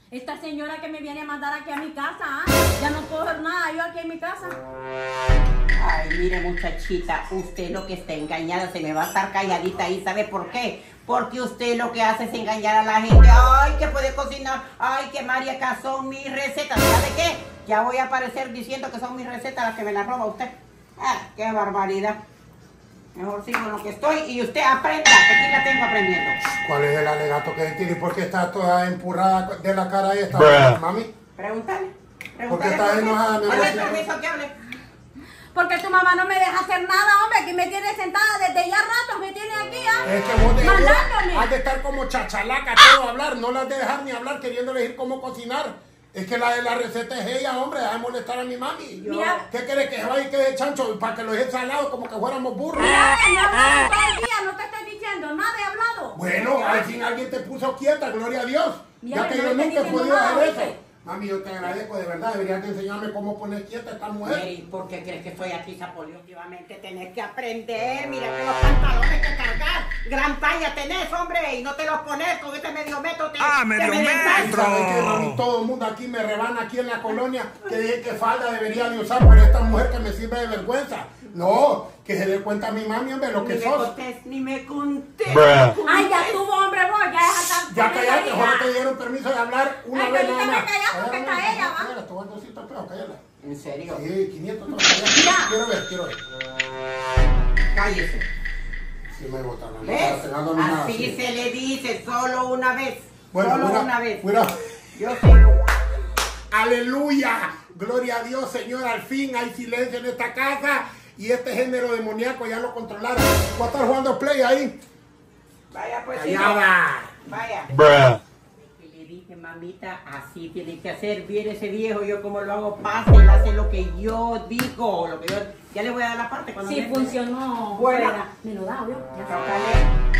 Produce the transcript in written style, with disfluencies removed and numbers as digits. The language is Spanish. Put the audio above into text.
Esta señora que me viene a mandar aquí a mi casa, ¿ah? Ya no puedo hacer nada yo aquí en mi casa. Ay, mire muchachita, usted lo que está engañada, se me va a estar calladita ahí, ¿sabe por qué? Porque usted lo que hace es engañar a la gente. Ay, que puede cocinar, ay, que María, que son mis recetas. ¿Sabe qué? Ya voy a aparecer diciendo que son mis recetas las que me las roba usted. Ah, qué barbaridad. Mejor sigo en lo que estoy y usted aprenda, que aquí la tengo aprendiendo. ¿Cuál es el alegato que tiene? ¿Por qué está toda empurrada de la cara esta, mami? Pregúntale. ¿Por qué estás enojada, mi amor? Dale permiso que hable. Porque tu mamá no me deja hacer nada, hombre, que me tiene sentada desde ya rato, me tiene aquí, ¿ah? Es que vos mandándome. has de estar como chachalaca todo hablar, no la has de dejar ni hablar queriéndole decir cómo cocinar. Es que la receta es ella, hombre, deja de molestar a mi mami. Mira. ¿Qué quieres que se vaya y quede chancho para que lo deje salado como que fuéramos burros? Mira, me he hablado todo el día, no te estoy diciendo, nada he hablado. Bueno, al fin alguien te puso quieta, gloria a Dios. Mira, Ya que no yo estoy nunca he diciendo podido nada, hacer eso. ¿oíste? Mami, yo te agradezco, de verdad, deberías de enseñarme cómo poner quieta a esta mujer. Mary, ¿por qué crees que estoy aquí, Zapolio? Últimamente tenés que aprender, mira que los pantalones que cargar, gran talla tenés, hombre, y no te los pones con este medio metro. Medio metro. ¿Sabes qué, mami? Todo el mundo aquí me rebana aquí en la colonia que dije que falda debería de usar para esta mujer que me sirve de vergüenza. No, que se dé cuenta a mi mami, hombre, lo que Ni me sos. contés, ni me contés. Ay, ya tuvo, hombre, vos, ya deja tan... Ya callaste, solo te dieron permiso de hablar una Ay, vez que ahorita nada más. me callas porque está ella, ¿va? Cállala, te voy a dar 200 pesos, cállala. ¿En serio? Sí, 500 pesos. Ya. Quiero ver. Cállese. Sí me botaron. ¿Ves? Así se le dice, solo una vez. Solo una vez. Mira. Yo sé. Aleluya. Gloria a Dios, Señor. Al fin hay silencio en esta casa. Y este género demoníaco ya lo controlaron. ¿Voy a estar jugando play ahí? Vaya pues. Allá hijo. va. Vaya. Y le dije, mamita, así tiene que hacer. Viene ese viejo, yo como lo hago, pasa, él hace lo que yo digo. Ya le voy a dar la parte cuando Sí, venga. funcionó. Bueno. Me lo da, yo. Ya está. Tócale.